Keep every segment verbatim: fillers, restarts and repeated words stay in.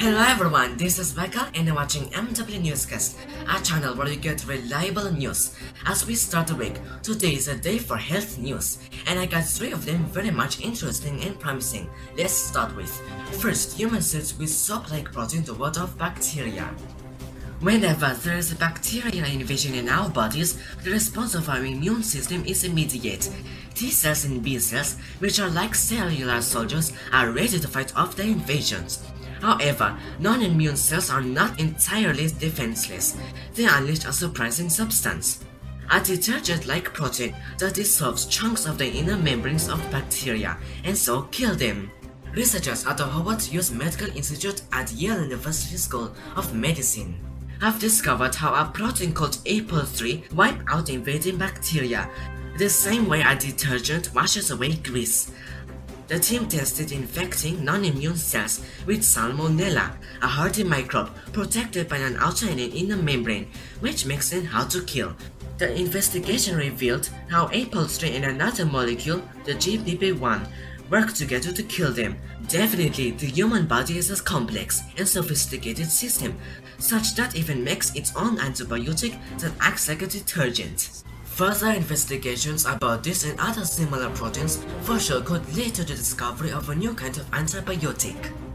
Hello everyone, this is Michael and you're watching M W Newscast, a channel where you get reliable news. As we start the week, today is a day for health news, and I got three of them very much interesting and promising. Let's start with, first, human cells with soap-like protein to ward off bacteria. Whenever there is a bacterial invasion in our bodies, the response of our immune system is immediate. T cells and B cells, which are like cellular soldiers, are ready to fight off the invasions. However, non-immune cells are not entirely defenseless. They unleash a surprising substance, a detergent-like protein that dissolves chunks of the inner membranes of bacteria and so kill them. Researchers at the Howard Hughes Medical Institute at Yale University School of Medicine have discovered how a protein called A P O three wipes out invading bacteria, the same way a detergent washes away grease. The team tested infecting non-immune cells with Salmonella, a hardy microbe protected by an outer and an inner membrane, which makes them hard to kill. The investigation revealed how A P O three and another molecule, the G B B one, work together to kill them. Definitely, the human body is a complex and sophisticated system, such that even makes its own antibiotic that acts like a detergent. Further investigations about this and other similar proteins for sure could lead to the discovery of a new kind of antibiotic.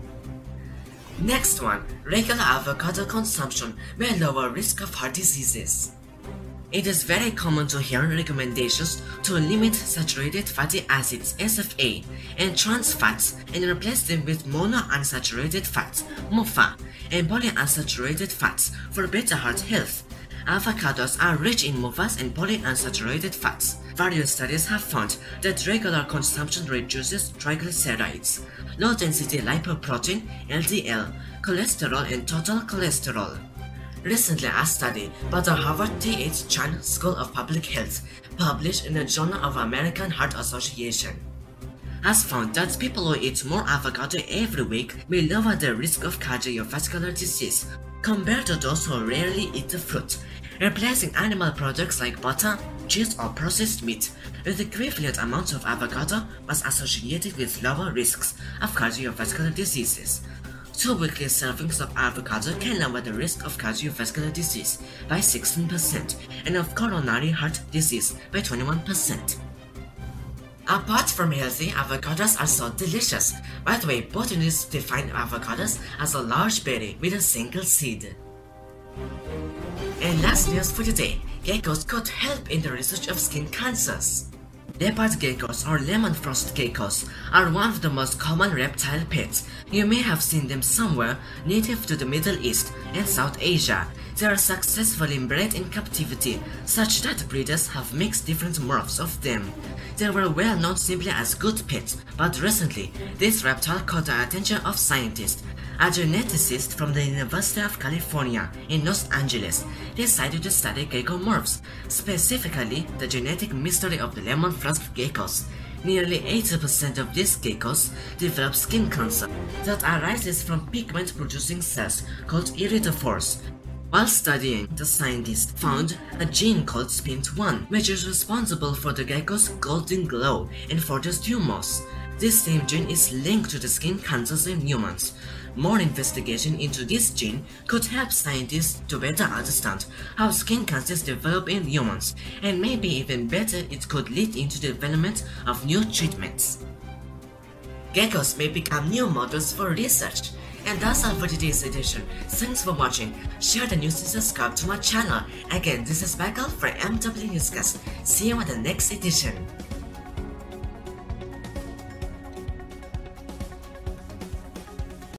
Next one, regular avocado consumption may lower risk of heart diseases. It is very common to hear recommendations to limit saturated fatty acids S F A and trans fats and replace them with monounsaturated fats M O F A and polyunsaturated fats for better heart health. Avocados are rich in M O F As and polyunsaturated fats. Various studies have found that regular consumption reduces triglycerides, low-density lipoprotein L D L, cholesterol and total cholesterol. Recently, a study by the Harvard T H Chan School of Public Health, published in the Journal of American Heart Association, has found that people who eat more avocado every week may lower their risk of cardiovascular disease compared to those who rarely eat the fruit. Replacing animal products like butter, cheese or processed meat with equivalent amounts of avocado was associated with lower risks of cardiovascular diseases. Two weekly servings of avocado can lower the risk of cardiovascular disease by sixteen percent and of coronary heart disease by twenty-one percent. Apart from healthy, avocados are so delicious. By the way, botanists define avocados as a large berry with a single seed. And last news for today, geckos could help in the research of skin cancers. Leopard geckos or lemon frost geckos are one of the most common reptile pets. You may have seen them somewhere native to the Middle East and South Asia. They are successfully bred in captivity, such that breeders have mixed different morphs of them. They were well known simply as good pets, but recently, this reptile caught the attention of scientists. A geneticist from the University of California in Los Angeles decided to study gecko morphs, specifically the genetic mystery of the lemon frost geckos. Nearly eighty percent of these geckos develop skin cancer that arises from pigment-producing cells called iridophores. While studying, the scientists found a gene called S P I N T one, which is responsible for the gecko's golden glow and for the tumors. This same gene is linked to the skin cancers in humans. More investigation into this gene could help scientists to better understand how skin cancers develop in humans, and maybe even better, it could lead into the development of new treatments. Geckos may become new models for research. And that's all for today's edition. Thanks for watching. Share the news and subscribe to my channel. Again, this is Michael for M W Newscast. See you in the next edition.